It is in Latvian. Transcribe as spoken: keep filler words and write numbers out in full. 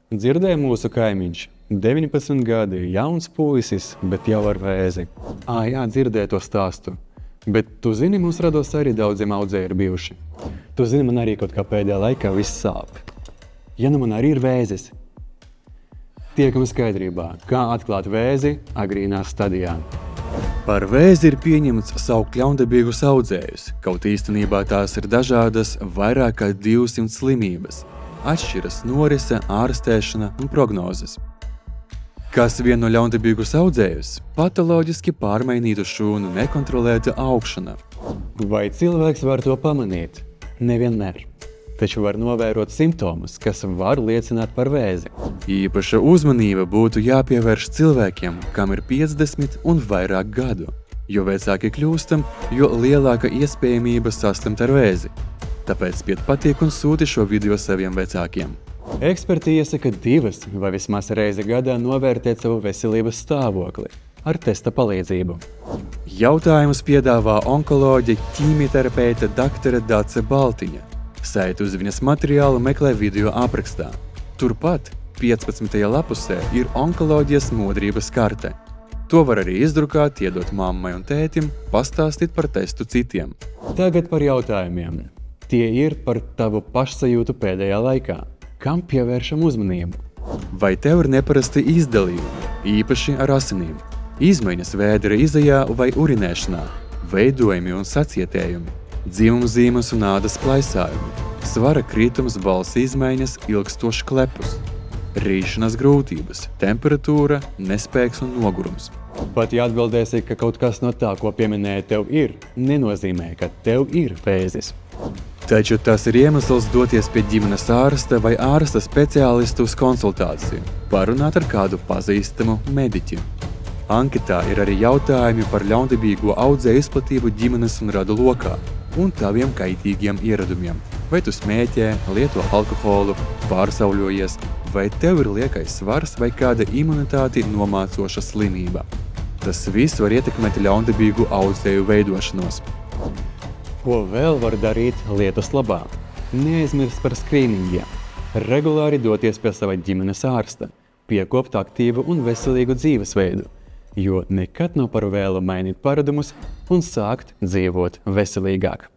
Dzirdēja mūsu kaimiņš. deviņpadsmit gadi, jauns puisis, bet jau ar vēzi. Ā, jā, dzirdēju to stāstu. Bet tu zini, mums rados arī daudziem audzēji ir bijuši. Tu zini, man arī kaut kā pēdējā laikā viss sāp. Ja nu man arī ir vēzis, tiekam skaidrībā, kā atklāt vēzi agrīnā stadijā. Par vēzi ir pieņemts saukt ļaundabīgus audzējus, kaut īstenībā tās ir dažādas vairāk kā divsimt slimības. Atšķiras norise, ārstēšana un prognozes. Kas vieno ļaundabīgus audzējus? Patoloģiski pārmainītu šūnu nekontrolēta augšana. Vai cilvēks var to pamanīt? Nevienmēr. Taču var novērot simptomus, kas var liecināt par vēzi. Īpaša uzmanība būtu jāpievērš cilvēkiem, kam ir piecdesmit un vairāk gadu. Jo vecāki kļūstam, jo lielāka iespējamība saslimt ar vēzi. Tāpēc spied patīk un sūti šo video saviem vecākiem. Eksperti iesaka divas vai vismaz reizi gadā novērtēt savu veselības stāvokli ar testa palīdzību. Jautājumus piedāvā onkoloģe, ķīmieterapeite doktore Dace Baltiņa. Saitu uz viņas materiālu meklē video aprakstā. Turpat piecpadsmitajā lapusē ir onkoloģijas modrības karte. To var arī izdrukāt, iedot mammai un tētim, pastāstīt par testu citiem. Tagad par jautājumiem. Tie ir par tavu pašsajūtu pēdējā laikā. Kam pievēršam uzmanību? Vai tev ir neparasti izdalījumi, īpaši ar asinīm? Izmaiņas vēdera izejā vai urinēšanā, veidojumi un sacietējumi, dzimumzīmes un ādas plaisājumi, svara kritums, balss izmaiņas, ilgstošs klepus, rīšanas grūtības, temperatūra, nespēks un nogurums. Pat ja atbildēsi, ka kaut kas no tā, ko pieminēja tev ir, nenozīmē, ka tev ir vēzis. Taču tas ir iemesls doties pie ģimenes ārsta vai ārsta speciālistu uz konsultāciju, parunāt ar kādu pazīstamu mediķi. Anketā ir arī jautājumi par ļaundabīgo audzēju izplatību ģimenes un radu lokā un taviem kaitīgiem ieradumiem. Vai tu smēķē, lieto alkoholu, pārsauļojies, vai tev ir liekais svars vai kāda imunitāti nomācoša slimība. Tas viss var ietekmēt ļaundabīgu audzēju veidošanos. Ko vēl var darīt lietas labā? Neaizmirst par skrīningiem. Regulāri doties pie sava ģimenes ārsta, piekopt aktīvu un veselīgu dzīvesveidu, jo nekad nav par vēlu mainīt paradumus un sākt dzīvot veselīgāk.